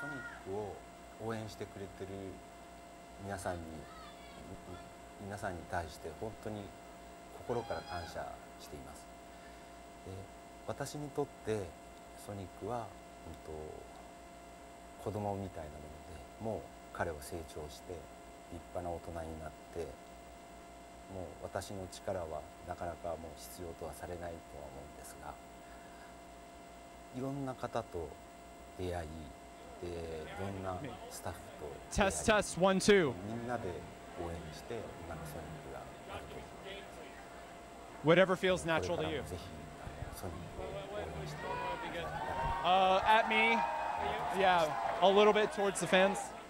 ソニックを応援してくれてる皆さんに対して本当に心から感謝しています。で、私にとってソニックは子供みたいなもので、もう彼は成長して立派な大人になって、もう私の力はなかなかもう必要とはされないとは思うんですが、いろんな方と出会いで、いろんなスタッフと出会い、 Test, test, 1, 2. みんなで応援して今のソニックがあると思います。 Whatever feels これ natural から to も you. ぜひソニックを応援していただけたら。 At me, yeah, a little bit towards the fans.